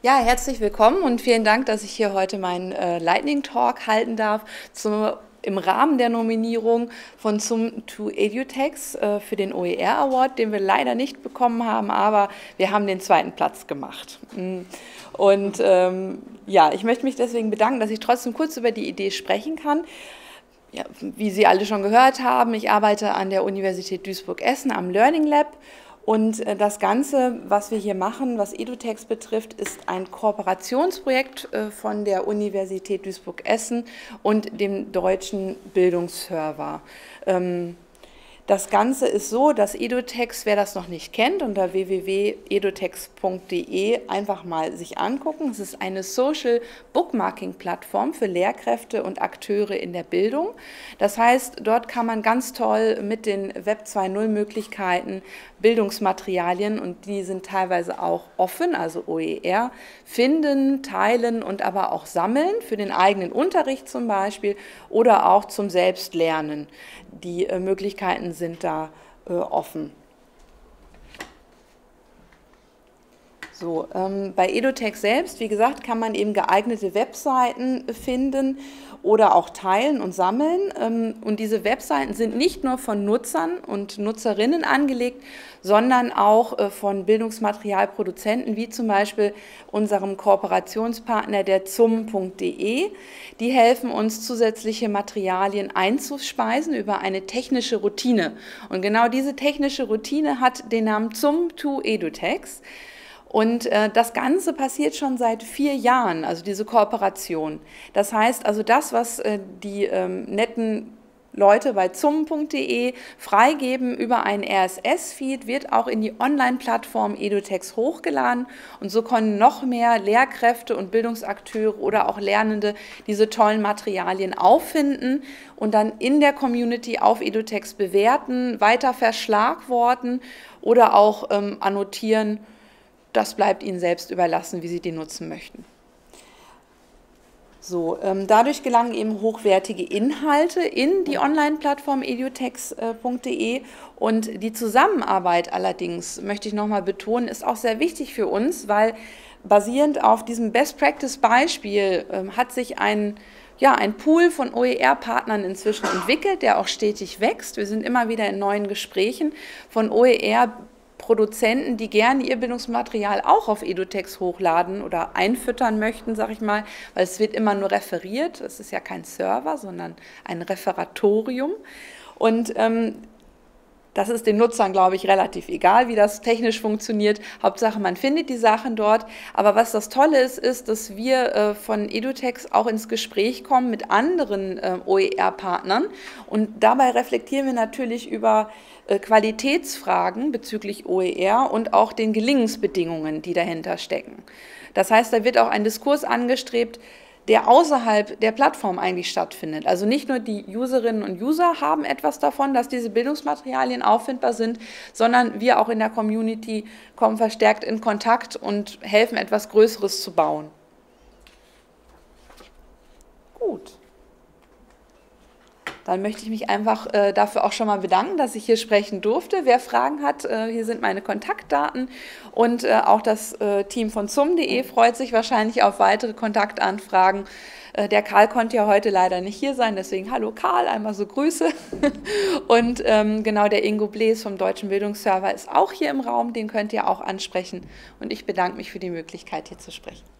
Ja, herzlich willkommen und vielen Dank, dass ich hier heute meinen Lightning Talk halten darf im Rahmen der Nominierung von zum EduTechs für den OER Award, den wir leider nicht bekommen haben, aber wir haben den zweiten Platz gemacht. Und ja, ich möchte mich deswegen bedanken, dass ich trotzdem kurz über die Idee sprechen kann. Ja, wie Sie alle schon gehört haben, ich arbeite an der Universität Duisburg-Essen am Learning Lab. Und das Ganze, was wir hier machen, was EduTechs betrifft, ist ein Kooperationsprojekt von der Universität Duisburg-Essen und dem Deutschen Bildungsserver. Das Ganze ist so, dass EduTechs, wer das noch nicht kennt, unter www.edutex.de einfach mal sich angucken. Es ist eine Social Bookmarking Plattform für Lehrkräfte und Akteure in der Bildung. Das heißt, dort kann man ganz toll mit den Web 2.0 Möglichkeiten Bildungsmaterialien, und die sind teilweise auch offen, also OER, finden, teilen und aber auch sammeln, für den eigenen Unterricht zum Beispiel oder auch zum Selbstlernen. Die Möglichkeiten sind da offen. So, bei EduTech selbst, wie gesagt, kann man eben geeignete Webseiten finden oder auch teilen und sammeln. Und diese Webseiten sind nicht nur von Nutzern und Nutzerinnen angelegt, sondern auch von Bildungsmaterialproduzenten, wie zum Beispiel unserem Kooperationspartner der zum.de. Die helfen uns, zusätzliche Materialien einzuspeisen über eine technische Routine. Und genau diese technische Routine hat den Namen zum2EduTechs. Und das Ganze passiert schon seit 4 Jahren, also diese Kooperation. Das heißt also, das, was die netten Leute bei zum.de freigeben über einen RSS-Feed, wird auch in die Online-Plattform EduTechs hochgeladen. Und so können noch mehr Lehrkräfte und Bildungsakteure oder auch Lernende diese tollen Materialien auffinden und dann in der Community auf EduTechs bewerten, weiter verschlagworten oder auch annotieren. Das bleibt Ihnen selbst überlassen, wie Sie die nutzen möchten. So, dadurch gelangen eben hochwertige Inhalte in die Online-Plattform edutex.de, und die Zusammenarbeit allerdings, möchte ich nochmal betonen, ist auch sehr wichtig für uns, weil basierend auf diesem Best-Practice-Beispiel hat sich ein Pool von OER-Partnern inzwischen entwickelt, der auch stetig wächst. Wir sind immer wieder in neuen Gesprächen von OER-Produzenten, die gerne ihr Bildungsmaterial auch auf EduTechs hochladen oder einfüttern möchten, sage ich mal, weil es wird immer nur referiert. Es ist ja kein Server, sondern ein Referatorium. Und das ist den Nutzern, glaube ich, relativ egal, wie das technisch funktioniert. Hauptsache, man findet die Sachen dort. Aber was das Tolle ist, ist, dass wir von EduTechs auch ins Gespräch kommen mit anderen OER-Partnern. Und dabei reflektieren wir natürlich über Qualitätsfragen bezüglich OER und auch den Gelingensbedingungen, die dahinter stecken. Das heißt, da wird auch ein Diskurs angestrebt, der außerhalb der Plattform eigentlich stattfindet. Also nicht nur die Userinnen und User haben etwas davon, dass diese Bildungsmaterialien auffindbar sind, sondern wir auch in der Community kommen verstärkt in Kontakt und helfen, etwas Größeres zu bauen. Gut. Dann möchte ich mich einfach dafür auch schon mal bedanken, dass ich hier sprechen durfte. Wer Fragen hat, hier sind meine Kontaktdaten, und auch das Team von zum.de freut sich wahrscheinlich auf weitere Kontaktanfragen. Der Karl konnte ja heute leider nicht hier sein, deswegen hallo Karl, einmal so Grüße. Und genau, der Ingo Blees vom Deutschen Bildungsserver ist auch hier im Raum, den könnt ihr auch ansprechen. Und ich bedanke mich für die Möglichkeit, hier zu sprechen.